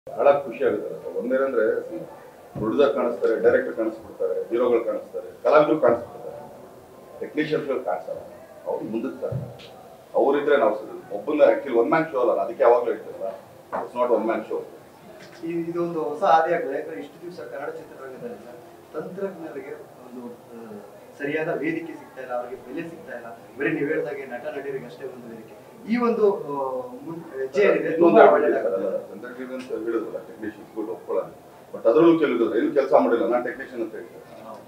ಬಹಳ ಖುಷಿ ಆಗುತ್ತೆ ಸರ್. ಒಂದೇನಂದ್ರೆ ಪ್ರೊಡ್ಯೂಸರ್ ಕಾಣಿಸ್ತಾರೆ, ಡೈರೆಕ್ಟರ್ ಕಾಣಿಸ್ಬಿಡ್ತಾರೆ, ಹೀರೋಗಳು ಕಾಣಿಸ್ತಾರೆ, ಕಲಾವಿದರು ಕಾಣಿಸ್ಬಿಡ್ತಾರೆ, ಟೆಕ್ನಿಷಿಯನ್ಸ್ಗಳು ಕಾಣಿಸಲ್ಲ. ಅವ್ರು ಮುಂದಕ್ಕೆ ಅವರಿದ್ರೆ ನಾವು ಒಬ್ಬನ ಆಕ್ಚುಲಿ ಒನ್ ಮ್ಯಾನ್ ಶೋ ಅಲ್ಲ, ಅದಕ್ಕೆ ಯಾವಾಗಲೂ ಹೇಳ್ತೀರಲ್ಲ, it's not one man show. ಇದೊಂದು ಹೊಸ ಹಾದಿ ಆಗಿದೆ. ಯಾಕಂದ್ರೆ ಇಷ್ಟು ದಿವಸ ಕನ್ನಡ ಚಿತ್ರರಂಗದಲ್ಲಿ ತಂತ್ರಜ್ಞರಿಗೆ ಒಂದು ಸರಿಯಾದ ವೇದಿಕೆ ಸಿಗ್ತಾ ಇಲ್ಲ, ಅವರಿಗೆ ಬೆಲೆ ಸಿಗ್ತಾ ಇಲ್ಲ. ಬರೀ ನೀವು ಹೇಳಿದಾಗೆ ನಟ ನಟಿಯರಿಗೆ ಅಷ್ಟೇ ಒಂದು ವೇದಿಕೆ. ಈ ಒಂದು ಹೆಜ್ಜೆ ಏನಿದೆ ತುಂಬಾ ಒಳ್ಳೆಯದಾಗಲ್ಲ. ತಂತ್ರಜ್ಞಾನ ಅಂತ ಹೇಳಿದ್ರಲ್ಲ, ಟೆಕ್ನಿಷಿಯನ್ಸ್ ಕೂಡ ಒಪ್ಕೊಳ್ಳೋದು. ಬಟ್ ಅದರಲ್ಲೂ ಕೆಲವರು ಏನು ಕೆಲಸ ಮಾಡಿಲ್ಲ, ನಾನು ಟೆಕ್ನಿಷಿಯನ್ ಅಂತ ಹೇಳ್ತಾರೆ.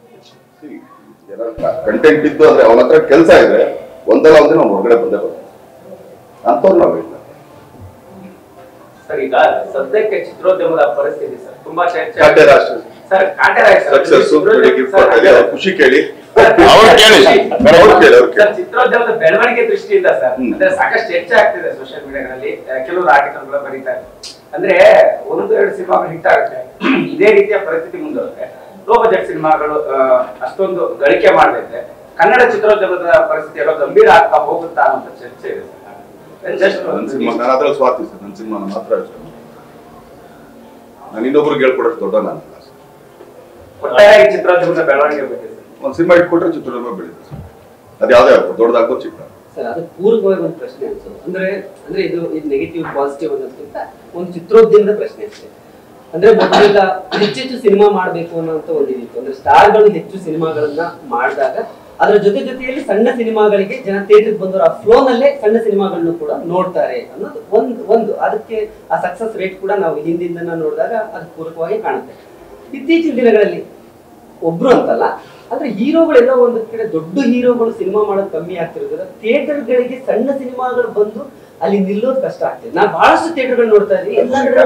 ಕಂಟೆಂಟ್ ಇದ್ದು ಅಂದ್ರೆ ಅವನ ಹತ್ರ ಕೆಲಸ ಇದೆ, ಒಂದಲ್ಲ ಒಂದಿನ ಅವ್ನು ಹೊರಗಡೆ ಬಂದೇ ಬರ್ತಾನೆ ಅಂತವ್ರು ನಾವು ಇಲ್ಲ ಸರ್. ಈಗ ಸದ್ಯಕ್ಕೆ ಚಿತ್ರೋದ್ಯಮದ ಪರಿಸ್ಥಿತಿ ಸರ್ ತುಂಬಾ ಚರ್ಚೆ. ಖುಷಿ ಕೇಳಿ ಚಿತ್ರೋದ್ಯಮದ ಬೆಳವಣಿಗೆ ದೃಷ್ಟಿಯಿಂದ ಸರ್ ಅಂದ್ರೆ ಸಾಕಷ್ಟು ಚರ್ಚೆ ಆಗ್ತಿದೆ ಸೋಷಿಯಲ್ ಮೀಡಿಯಾಗಳಲ್ಲಿ. ಕೆಲವರು ಆರ್ಟಿಕಲ್ಗಳು ಬರೀತಾರೆ ಅಂದ್ರೆ 1-2 ಸಿನಿಮಾಗಳು ಹಿಟ್ ಆಗುತ್ತೆ, ಇದೇ ರೀತಿಯ ಪರಿಸ್ಥಿತಿ ಮುಂದುವರೆದ್ರೆ ಲೋ ಬಜೆಟ್ ಸಿನಿಮಾಗಳು ಅಷ್ಟೊಂದು ಗಳಿಕೆ ಮಾಡದಿದ್ರೆ ಕನ್ನಡ ಚಿತ್ರೋದ್ಯಮದ ಪರಿಸ್ಥಿತಿ ಎಲ್ಲೋ ಗಂಭೀರ ಆಗ್ತಾ ಹೋಗುತ್ತಾ ಅನ್ನೋ ಚರ್ಚೆ ಇದೆ. ನಾನು ಅದ್ರಲ್ಲಿ ಸ್ವಾರ್ಥಿ ಸರ್, ನನ್ನ ಸಿನಿಮಾ ಮಾತ್ರ ನಾನು ಇನ್ನೊಬ್ರಿಗೆ ಹೇಳ್ಕೊಡೋದು ದೊಡ್ಡ ನಾನು ಒಟ್ಟಾಗಿ ಚಿತ್ರೋದ್ಯಮದ ಬೆಳವಣಿಗೆ ಬಗ್ಗೆ ಒಂದು ಸಿನಿಮಾ ಇಟ್ಕೊಟ್ರೆ ಚಿತ್ರೋದ್ಯಮ ಬೆಳೀತದೆ ಸರ್. ಅದು ಯಾವ್ದೇ ಆಗ್ಬೋದು, ದೊಡ್ಡದಾಗ್ಬೋದು ಚಿಕ್ಕ ಸರ್. ಅದು ಪೂರ್ವಕವಾಗಿ ಒಂದು ಪ್ರಶ್ನೆ ಅನ್ಸೋದು ಅಂದ್ರೆ ಇದು ನೆಗೆಟಿವ್ ಪಾಸಿಟಿವ್ ಅನ್ನೋದಕ್ಕಿಂತ ಒಂದು ಚಿತ್ರೋದ್ಯಮದ ಪ್ರಶ್ನೆ ಅಷ್ಟೇ. ಅಂದ್ರೆ ಮೊದಲೆಲ್ಲ ಹೆಚ್ಚೆಚ್ಚು ಸಿನಿಮಾ ಮಾಡ್ಬೇಕು ಅನ್ನೋಂತ ಒಂದಿತ್ತು. ಅಂದ್ರೆ ಸ್ಟಾರ್ಗಳು ಹೆಚ್ಚು ಸಿನಿಮಾಗಳನ್ನ ಮಾಡಿದಾಗ ಅದರ ಜೊತೆಯಲ್ಲಿ ಸಣ್ಣ ಸಿನಿಮಾಗಳಿಗೆ ಜನ ಥಿಯೇಟರ್ಗೆ ಬಂದವರು ಆ ಫ್ಲೋ ನಲ್ಲೇ ಸಣ್ಣ ಸಿನಿಮಾಗಳನ್ನು ಕೂಡ ನೋಡ್ತಾರೆ ಅನ್ನೋದು ಒಂದು ಅದಕ್ಕೆ ಆ ಸಕ್ಸಸ್ ರೇಟ್ ಕೂಡ ನಾವು ಹಿಂದಿಂದ ನೋಡಿದಾಗ ಅದು ಪೂರಕವಾಗಿ ಕಾಣುತ್ತೆ. ಇತ್ತೀಚಿನ ದಿನಗಳಲ್ಲಿ ಒಬ್ರು ಅಂತಲ್ಲ, ಅಂದ್ರೆ ಹೀರೋಗಳೆಲ್ಲ ಒಂದು ಕಡೆ ದೊಡ್ಡ ಹೀರೋಗಳು ಸಿನಿಮಾ ಮಾಡೋದು ಕಮ್ಮಿ ಆಗ್ತಿರೋದ್ರಿಂದ ಥಿಯೇಟರ್ಗಳಿಗೆ ಸಣ್ಣ ಸಿನಿಮಾಗಳು ಬಂದು ಅಲ್ಲಿ ನಿಲ್ಲೋದು ಕಷ್ಟ ಆಗ್ತಿದೆ. ನಾನು ಬಹಳಷ್ಟು ಥಿಯೇಟರ್ಗಳು ನೋಡ್ತಾ ಇದ್ದೀನಿ.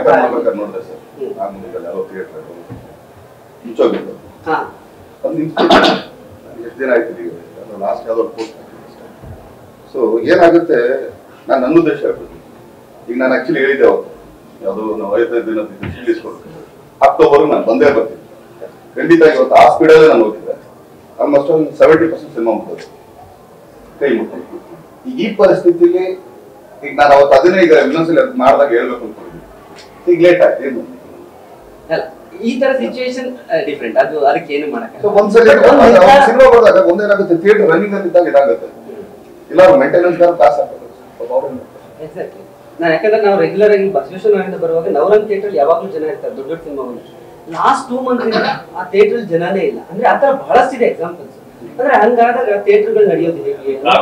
ಎಷ್ಟು ದಿನ ಆಯ್ತು ಲಾಸ್ಟ್ ಯಾವ್ದೋ ಪೋಸ್ಟ್. ಸೊ ಏನಾಗುತ್ತೆ, ನಾನು ನನ್ನ ಉದ್ದೇಶ ಆಗ್ಬೋದು. ಈಗ ನಾನು ಆಕ್ಚುಲಿ ಹೇಳಿದ್ದೆ ಅವತ್ತು ಯಾವುದು ನಾವು 55 ದಿನ ರಿಲೀಸ್ ಕೊಡ್ತೀವಿ, ಅಕ್ಟೋಬರ್ಗೆ ನಾನು ಬಂದೇ ಬರ್ತೀನಿ ಖಂಡಿತ. ಇವತ್ತು ಆ ಸ್ಪೀಡಲ್ಲೇ ನಾನು ಹೋಗಿದ್ದೆ. ಆಲ್ಮೋಸ್ಟ್ 70% ಸಿನಿಮಾ ಮುಗಿದು ಕೈ ಮುಟ್ಟಿ. ಈಗ ಈ ಪರಿಸ್ಥಿತಿಗೆ ಈಗ ನಾನು ಅವತ್ತು ಅದನ್ನೇ ಈಗ ಇನ್ನೊಂದ್ಸಲ ಮಾಡಿದಾಗ ಹೇಳ್ಬೇಕು ಅನ್ಕೊಂಡಿದ್ದೀನಿ. ಈಗ ಲೇಟ್ ಆಯ್ತು, ಏನು ಈ ತರ ಸಿಚುವೇಶನ್ ಡಿಫರೆಂಟ್. ಅದಕ್ಕೆ ಏನು ಮಾಡಕ್ಕೆ ಒಂದ್ಸಲ ಸಿನಿಮಾ ಬಂದಾಗ ಒಂದೇನಾಗುತ್ತೆ, ಥಿಯೇಟರ್ ರನ್ನಿಂಗ್ ಅಲ್ಲಿ ಇದ್ದಾಗ ಇದಾಗುತ್ತೆ, ಇಲ್ಲ ಮೇಂಟೆನೆನ್ಸ್ ಕಾಸು ಆಗ್ತದೆ. ಎಕ್ಸಾಕ್ಟ್ಲಿ. ನಾನು ಯಾಕಂದ್ರೆ ನಾವು ರೆಗ್ಯುಲರ್ ಆಗಿ ಬಸವೇಶ್ವರದಿಂದ ಬರುವಾಗ ನವರಂಗ್ ಥಿಯೇಟರ್ ಯಾವಾಗಲೂ ಜನ ಇರ್ತಾರೆ. ದೊಡ್ಡ ದೊಡ್ಡ ಸಿನಿಮಾಗಳು ಲಾಸ್ಟ್ 2 ಮಂತ್ಸ್ ಇಂದ ಆ ಥಿಯೇಟರ್ ಜನನೇ ಇಲ್ಲ. ಅಂದ್ರೆ ಆತರ ಬಹಳಷ್ಟಿದೆ ಎಕ್ಸಾಂಪಲ್ಸ್. ಅಂದ್ರೆ ಹಂಗಾದಾಗ ಥಿಯೇಟರ್ಗಳು ನಡೆಯೋದು ಹೇಗೆ?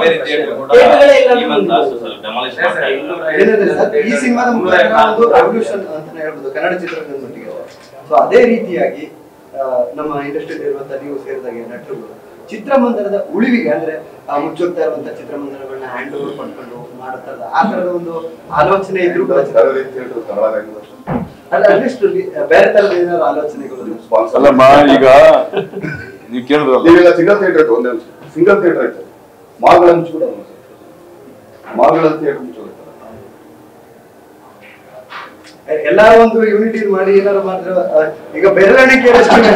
ಈ ಸಿನಿಮಾದ ಒಂದು ರೆವಲ್ಯೂಷನ್ ಅಂತಾನೆ ಹೇಳ್ಬೋದು ಕನ್ನಡ ಚಿತ್ರರಂಗದೊಟ್ಟಿಗೆ. ಸೊ ಅದೇ ರೀತಿಯಾಗಿ ನಮ್ಮ ಇಂಡಸ್ಟ್ರಿಯಲ್ಲಿ ಇರುವಂತಹ ನೀವು ಸೇರಿದಾಗೆ ನಟರುಗಳು ಚಿತ್ರಮಂದಿರದ ಉಳಿವಿಗೆ ಅಂದ್ರೆ ಮುಚ್ಚೋಗ್ತಾ ಇರುವಂತಹ ಚಿತ್ರಮಂದಿರಗಳನ್ನ ಹ್ಯಾಂಡ್ ಓವರ್ ಪಡ್ಕೊಂಡು ಮಾಡುತ್ತಲ್ಲ, ಆ ತರದ ಒಂದು ಆಲೋಚನೆ ಇದ್ರು ಕೂಡ ಅಟ್ಲೀಸ್ಟ್ ಬೇರೆ ತರದ ಏನಾದ್ರು ಆಲೋಚನೆಗಳು. ಈಗ ನೀವು ಕೇಳಿದ್ರಲ್ಲ, ಸಿಂಗಲ್ ಥಿಯೇಟರ್ ಇತ್ತು, ಒಂದೇ ಸಿಂಗಲ್ ಥಿಯೇಟರ್ ಇತ್ತು, ಮಾಲ್ಗಳ ಮುಚ್ಚಿಬಿಡ, ಮಾಲ್ಗಳ ಥಿಯೇಟರ್ ಮುಚ್ಚೋಗುತ್ತೆ. ಎಲ್ಲಾರು ಒಂದು ಯೂನಿಟಿ ಮಾಡಿ ಏನಾರು ಮಾಡಿದ್ರೆ ಈಗ ಬೆರಳಿಕೆ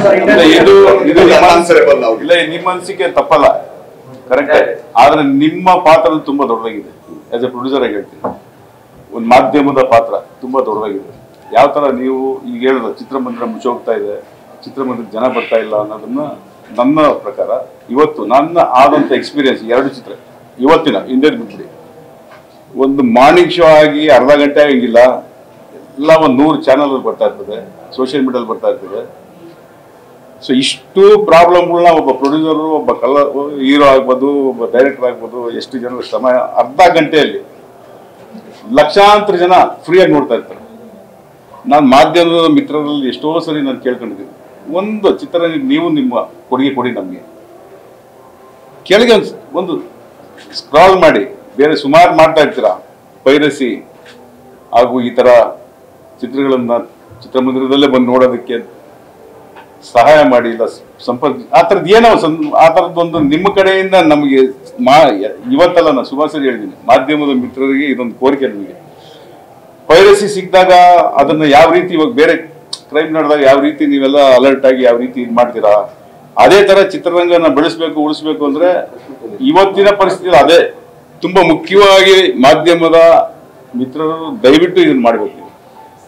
ಇಲ್ಲ, ನಿಮ್ಮ ಅನಿಸಿಕೆ ತಪ್ಪಲ್ಲ, ಕರೆಕ್ಟ್. ಆದ್ರೆ ನಿಮ್ಮ ಪಾತ್ರ ತುಂಬಾ ದೊಡ್ಡದಾಗಿದೆ. ಆಸ್ ಎ ಪ್ರೊಡ್ಯೂಸರ್ ಆಗಿ ಹೇಳ್ತೀನಿ, ಒಂದು ಮಾಧ್ಯಮದ ಪಾತ್ರ ತುಂಬಾ ದೊಡ್ಡದಾಗಿದೆ. ಯಾವ ತರ ನೀವು ಈಗ ಹೇಳಿದ್ರೆ ಚಿತ್ರಮಂದಿರ ಮುಚ್ಚೋಗ್ತಾ ಇದೆ, ಚಿತ್ರಮಂದಿರ ಜನ ಬರ್ತಾ ಇಲ್ಲ ಅನ್ನೋದನ್ನ ನನ್ನ ಪ್ರಕಾರ ಇವತ್ತು ನನ್ನ ಆದಂತ ಎಕ್ಸ್ಪೀರಿಯನ್ಸ್ 2 ಚಿತ್ರ ಇವತ್ತಿನ ಹಿಂದೆ ಬಿಟ್ಬಿಡಿ. ಒಂದು ಮಾರ್ನಿಂಗ್ ಶೋ ಆಗಿ ಅರ್ಧ ಗಂಟೆ ಆಗಿಲ್ಲ, ಎಲ್ಲ ಒಂದು 100 ಚಾನಲ್ ಬರ್ತಾ ಇರ್ತದೆ, ಸೋಷಿಯಲ್ ಮೀಡಿಯಾದಲ್ಲಿ ಬರ್ತಾ ಇರ್ತದೆ. ಸೊ ಇಷ್ಟು ಪ್ರಾಬ್ಲಮ್ಗಳನ್ನ ಒಬ್ಬ ಪ್ರೊಡ್ಯೂಸರು, ಒಬ್ಬ ಹೀರೋ ಆಗ್ಬೋದು, ಒಬ್ಬ ಡೈರೆಕ್ಟರ್ ಆಗ್ಬೋದು, ಎಷ್ಟು ಜನರ ಶ್ರಮ, ಅರ್ಧ ಗಂಟೆಯಲ್ಲಿ ಲಕ್ಷಾಂತರ ಜನ ಫ್ರೀಯಾಗಿ ನೋಡ್ತಾ ಇರ್ತಾರೆ. ನಾನು ಮಾಧ್ಯಮದ ಮಿತ್ರರಲ್ಲಿ ಎಷ್ಟೋ ಸರಿ ನಾನು ಕೇಳ್ಕೊಂಡಿದ್ದೀನಿ, ಒಂದು ಚಿತ್ರ ನೀವು ನಿಮ್ಮ ಕೊಡುಗೆ ಕೊಡಿ ನಮಗೆ. ಕೆಳಗೆ ಒಂದು ಸ್ಕ್ರಾಲ್ ಮಾಡಿ, ಬೇರೆ ಸುಮಾರು ಮಾಡ್ತಾ ಇರ್ತೀರಾ ಪೈರಸಿ ಹಾಗೂ ಈ ತರ ಚಿತ್ರಗಳನ್ನ ಚಿತ್ರಮಂದಿರದಲ್ಲೇ ಬಂದು ನೋಡೋದಕ್ಕೆ ಸಹಾಯ ಮಾಡಿ, ಇಲ್ಲ ಸಂಪರ್ಕ ಆ ಥರದ್ದು ಏನೋ ಆ ಥರದ್ದೊಂದು ನಿಮ್ಮ ಕಡೆಯಿಂದ ನಮಗೆ ಇವತ್ತಲ್ಲ, ನಾನು ಸುಮಾರು ಸರಿ ಹೇಳಿದ್ದೀನಿ ಮಾಧ್ಯಮದ ಮಿತ್ರರಿಗೆ ಇದೊಂದು ಕೋರಿಕೆ. ನಮಗೆ ಪೈರಸಿ ಸಿಕ್ಕಿದಾಗ ಅದನ್ನ ಯಾವ ರೀತಿ, ಇವಾಗ ಬೇರೆ ಕ್ರೈಮ್ ನಡೆದಾಗ ಯಾವ ರೀತಿ ನೀವೆಲ್ಲ ಅಲರ್ಟ್ ಆಗಿ ಯಾವ ರೀತಿ ಇದು ಮಾಡ್ತೀರಾ, ಅದೇ ತರ ಚಿತ್ರರಂಗನ ಬೆಳೆಸ್ಬೇಕು, ಉಳಿಸ್ಬೇಕು ಅಂದ್ರೆ ಇವತ್ತಿನ ಪರಿಸ್ಥಿತಿ ಅದೇ ತುಂಬಾ ಮುಖ್ಯವಾಗಿ ಮಾಧ್ಯಮದ ಮಿತ್ರರು ದಯವಿಟ್ಟು ಇದನ್ನ ಮಾಡಬೇಕು.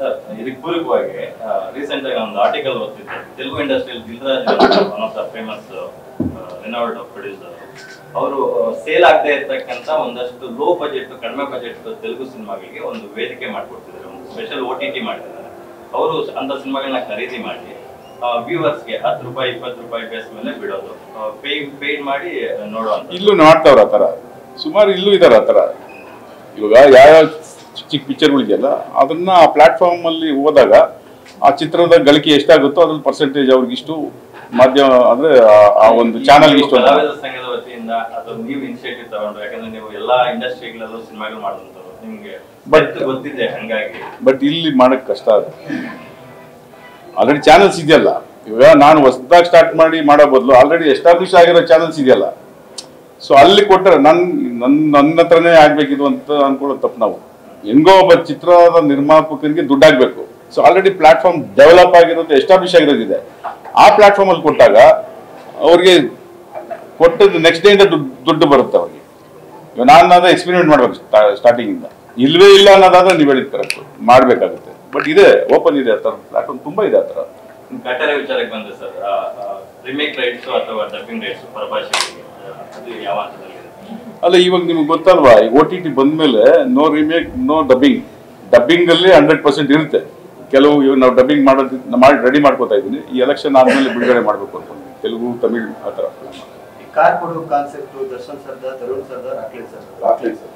ಸರ್ ಇದಕ್ಕೆ ಪೂರಕವಾಗಿ ರೀಸೆಂಟ್ ಆಗಿ ಒಂದು ಆರ್ಟಿಕಲ್ ಓದ್ತಿದ್ದೆ. ತೆಲುಗು ಇಂಡಸ್ಟ್ರಿಯಲ್ಲಿ Dilraj one of the famous renowned producer, ಅವರು ಸೇಲ್ ಆಗದೆ ಇರ್ತಕ್ಕಂಥ ಒಂದಷ್ಟು ಲೋ ಬಜೆಟ್, ಕಡಿಮೆ ಬಜೆಟ್ ತೆಲುಗು ಸಿನಿಮಾಗಳಿಗೆ ಒಂದು ವೇದಿಕೆ ಮಾಡ್ಕೊಡ್ತಿದ್ದಾರೆ. ಒಂದು ಸ್ಪೆಷಲ್ OTT ಮಾಡಿದ್ದಾರೆ. ಅವರು ಅಂತ ಸಿನಿಮಾಗಳನ್ನ ಖರೀದಿ ಮಾಡಿ ವ್ಯೂವರ್ಸ್ಗೆ 10 ರೂಪಾಯಿ 20 ರೂಪಾಯಿ ಬೇಸ್ ಮೇಲೆ ಬಿಡೋದು, ಪೇಯ್ಡ್ ಮಾಡಿ ನೋಡುವಂತ. ಇಲ್ಲೂ ಮಾಡ್ತಾವ್ರ ಆತರ, ಸುಮಾರು ಇಲ್ಲೂ ಇದಾರೆ ಆತರ. ಇವಾಗ ಯಾವ ಚಿಕ್ಕ ಪಿಕ್ಚರ್ಗಳಿದೆಯಲ್ಲ ಅದನ್ನ ಆ ಪ್ಲಾಟ್ಫಾರ್ಮ್ ಅಲ್ಲಿ ಹೋದಾಗ ಆ ಚಿತ್ರದ ಗಳಿಕೆ ಎಷ್ಟಾಗುತ್ತೋ ಅದ್ರಲ್ಲಿ ಪರ್ಸೆಂಟೇಜ್ ಅವ್ರಿಗೆ ಇಷ್ಟು ಮಾಧ್ಯಮ ಅಂದ್ರೆ ಆ ಒಂದು ಚಾನಲ್ ಇಷ್ಟು. ಕಲಾವಿದರ ಸಂಘದ ವತಿಯಿಂದ ಅಥವಾ ನೀವು ಇನಿಷಿಯೇಟಿವ್ ತಗೊಂಡ್ರು, ಯಾಕಂದ್ರೆ ನೀವು ಎಲ್ಲಾ ಇಂಡಸ್ಟ್ರಿಗಳಲ್ಲೂ ಸಿನಿಮಾಗಳು ಮಾಡುವಂತವ್ರು, ನಿಮ್ಗೆ ಗೊತ್ತಿದೆ ಹಂಗಾಗಿ. ಬಟ್ ಇಲ್ಲಿ ಮಾಡಕ್ ಕಷ್ಟ ಅದು. ಆಲ್ರೆಡಿ ಚಾನಲ್ಸ್ ಇದೆಯಲ್ಲ, ಇವಾಗ ನಾನು ಹೊಸದಾಗಿ ಸ್ಟಾರ್ಟ್ ಮಾಡಿ ಮಾಡೋ ಬದಲು ಆಲ್ರೆಡಿ ಎಸ್ಟಾಬ್ಲಿಷ್ ಆಗಿರೋ ಚಾನಲ್ಸ್ ಇದೆಯಲ್ಲ, ಸೊ ಅಲ್ಲಿ ಕೊಟ್ಟರೆ ನನ್ನ ಹತ್ರನೇ ಆಗ್ಬೇಕಿದು ಅಂತ ಅನ್ಕೊಳ್ಳೋದು ತಪ್ಪು. ನಾವು ಹೆಂಗೋ ಒಬ್ಬ ಚಿತ್ರದ ನಿರ್ಮಾಪಕರಿಗೆ ದುಡ್ಡಾಗಬೇಕು. ಸೊ ಆಲ್ರೆಡಿ ಪ್ಲಾಟ್ಫಾರ್ಮ್ ಡೆವಲಪ್ ಆಗಿರೋದು, ಎಸ್ಟಾಬ್ಲಿಷ್ ಆಗಿರೋದಿದೆ. ಆ ಪ್ಲಾಟ್ಫಾರ್ಮ್ ಅಲ್ಲಿ ಕೊಟ್ಟಾಗ ಅವ್ರಿಗೆ ಕೊಟ್ಟದ್ದು ನೆಕ್ಸ್ಟ್ ಡೇ ಇಂದ ದುಡ್ಡು ಬರುತ್ತೆ ಅವ್ರಿಗೆ. ಇವಾಗ ನಾನು ಎಕ್ಸ್ಪೆರಿಮೆಂಟ್ ಮಾಡ್ಬೇಕು ಸ್ಟಾರ್ಟಿಂಗ್ ಇಂದ. ಇಲ್ವೇ ಇಲ್ಲ ಅನ್ನೋದಾದ್ರೆ ನೀವು ಹೇಳಿದ ಕರೆಕ್ಟ್ ಮಾಡಬೇಕಾಗುತ್ತೆ. ಬಟ್ ಇದೆ, ಓಪನ್ ಇದೆ, ಆ ಥರ ಪ್ಲಾಟ್ಫಾರ್ಮ್ ತುಂಬಾ ಇದೆ ಆ ಥರ. ಕಟ್ಟರೆ ವಿಚಾರಕ್ಕೆ ಬಂದ್ರೆ ಸರ್, ರಿಮೇಕ್ ರೈಟ್ಸ್ ಅಥವಾ ಡಬ್ಬಿಂಗ್ ರೈಟ್ಸ್ ಪರಭಾಷೆಗಳಿಗೆ ಅದು ಯಾವ ಹಂತದಲ್ಲಿ? ಅಲ್ಲ, ಇವಾಗ ನಿಮ್ಗೆ ಗೊತ್ತಲ್ವಾ, ಈ OTT ಬಂದ್ಮೇಲೆ no remake no dubbing. Dubbing ಅಲ್ಲಿ 100% ಇರುತ್ತೆ. ಕೆಲವು ಇವಾಗ ನಾವು ಡಬ್ಬಿಂಗ್ ಮಾಡಿ ರೆಡಿ ಮಾಡ್ಕೋತಾ ಇದ್ದೀನಿ. ಈ ಎಲೆಕ್ಷನ್ ಆದ್ಮೇಲೆ ಬಿಡುಗಡೆ ಮಾಡ್ಬೇಕು ಅನ್ಕೊಂಡಿದ್ದೀನಿ, ತೆಲುಗು ತಮಿಳ್ ಆ ಥರ. ಕಾರ್ ಕೊಡೋ ಕಾನ್ಸೆಪ್ಟ್ ದರ್ಶನ್ ಸರ್ದ, ತರುಣ್ ಸರ್ದ, ರಾಕ್ಲೈನ್ ಸರ್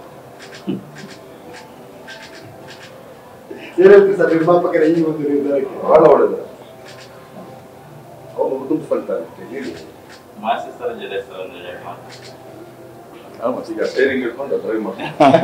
ಏನಂತ ಸರ್ ನಿರ್ಮಾಪಕರ ಈ ಒಂದು ನಿರ್ಧಾರಕ್ಕೆ? ಬಹಳ ಒಳ್ಳೆಯದು. ಅವ್ರು ಉದುರಿಸ್ಕೊಳ್ತಾರೆ ಹೇಳಿ. ಮಾಸಿ ಸರ್ ಜಡೆ ಸರ್ ಅಂದ್ರೆ ಈಗ ಸ್ಟೇರಿಂಗ್ ಇಟ್ಕೊಂಡು ಡ್ರೈವ್ ಮಾಡಿ.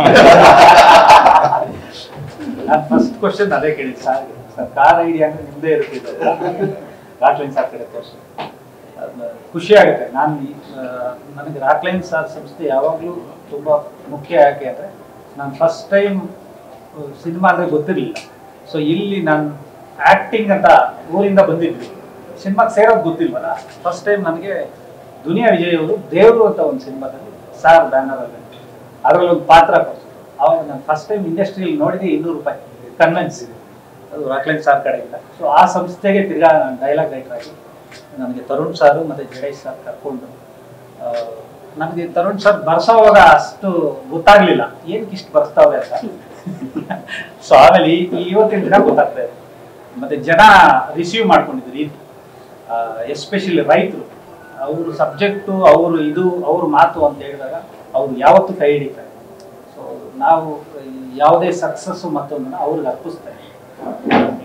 ನಾನು ಫಸ್ಟ್ ಕ್ವಶನ್ ಅದೇ ಕೇಳಿದ್ದು ಸರ್. ಕಾರ್ ಐಡಿಯಾ ಅಂದ್ರೆ ನಿಮ್ದೇ ಇರುತ್ತೆ, ರಾಕ್ಲೈನ್ ಸಾರ್ ಕಡೆ ಕ್ವಶನ್. ಖುಷಿ ಆಗುತ್ತೆ. ನನಗೆ ರಾಕ್ಲೈನ್ ಸಾರ್ ಸಂಸ್ಥೆ ಯಾವಾಗಲೂ ತುಂಬ ಮುಖ್ಯ. ಯಾಕೆ ಅಂದರೆ ನಾನು ಫಸ್ಟ್ ಟೈಮ್ ಸಿನಿಮಾ ಅಂದರೆ ಗೊತ್ತಿರಲಿಲ್ಲ. ಸೊ ಇಲ್ಲಿ ನಾನು ಆ್ಯಕ್ಟಿಂಗ್ ಅಂತ ಊರಿಂದ ಬಂದಿದ್ವಿ, ಸಿನಿಮಾಗೆ ಸೇರೋದು ಗೊತ್ತಿಲ್ವಲ್ಲ. ಫಸ್ಟ್ ಟೈಮ್ ನನಗೆ ದುನಿಯಾ ವಿಜಯ್ ಅವರು ದೇವರು ಅಂತ ಒಂದು ಸಿನಿಮಾದಲ್ಲಿ ಸಾರ್ ಬ್ಯಾನರಲ್ಲಿ ಅದರಲ್ಲಿ ಒಂದು ಪಾತ್ರ ಕೊಡ್ತಾರೆ. ಅವಾಗ ನಾನು ಫಸ್ಟ್ ಟೈಮ್ ಇಂಡಸ್ಟ್ರಿಯಲ್ಲಿ ನೋಡಿದೆ 200 ರೂಪಾಯಿ ಕನ್ವೆನ್ಸ್ ಇದೆ, ಅದು ರಾಕ್ಲೈನ್ ಸಾರ್ ಕಡೆಯಿಂದ. ಸೊ ಆ ಸಂಸ್ಥೆಗೆ ತಿರ್ಗಾ ನಾನು ಡೈಲಾಗ್ ರೈಟರ್ ಆಗಿ ನನಗೆ ತರುಣ್ ಸಾರು ಮತ್ತು ಜಡೇಶ್ ಸರ್ ಕರ್ಕೊಂಡು, ನನಗೆ ತರುಣ್ ಸರ್ ಬರ್ಸೋವಾಗ ಅಷ್ಟು ಗೊತ್ತಾಗ್ಲಿಲ್ಲ ಏನಕ್ಕೆ ಇಷ್ಟು ಬರ್ಸ್ತಾವೆ ಅಂತ. ಸೊ ಆಮೇಲೆ ಇವತ್ತಿನ ದಿನ ಗೊತ್ತಾಗ್ತಾ ಇದೆ. ಮತ್ತೆ ಜನ ರಿಸೀವ್ ಮಾಡ್ಕೊಂಡಿದ್ರು, ಎಸ್ಪೆಷಲಿ ರೈತರು. ಅವರು ಸಬ್ಜೆಕ್ಟು, ಅವ್ರ ಮಾತು ಅಂತ ಹೇಳಿದಾಗ ಅವ್ರು ಯಾವತ್ತೂ ಕೈ ಹಿಡಿತಾರೆ. ಸೊ ನಾವು ಯಾವುದೇ ಸಕ್ಸಸ್ಸು ಮತ್ತೊಂದನ್ನು ಅವ್ರಿಗೆ ಅರ್ಪಿಸ್ತಾರೆ.